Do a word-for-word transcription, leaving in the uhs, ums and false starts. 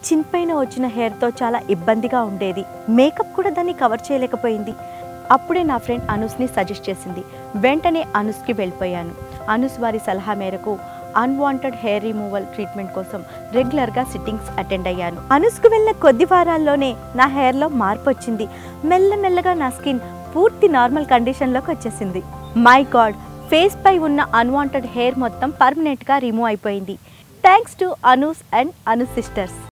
చిన్ పైన వచ్చిన హెయిర్తో చాలా ఇబ్బందిగా ఉండేది. మేకప్ కూడా దాన్ని కవర్ చేయలేకపోయింది. అప్పుడే నా ఫ్రెండ్ అనూస్ని సజెస్ట్ చేసింది. వెంటనే అనూస్కి వెళ్ళిపోయాను. అనూస్ వారి సలహా మేరకు అన్వాంటెడ్ హెయిర్ రిమూవల్ ట్రీట్మెంట్ కోసం రెగ్యులర్గా సిట్టింగ్స్ అటెండ్ అయ్యాను. అనూస్కు వెళ్ళిన కొద్ది వారాల్లోనే నా హెయిర్లో మార్పు వచ్చింది. మెల్లమెల్లగా నా స్కిన్ పూర్తి నార్మల్ కండిషన్లోకి వచ్చేసింది. మై గాడ్, ఫేస్ పై ఉన్న అన్వాంటెడ్ హెయిర్ మొత్తం పర్మనెంట్గా రిమూవ్ అయిపోయింది. Thanks to Anu's and Anu's sisters.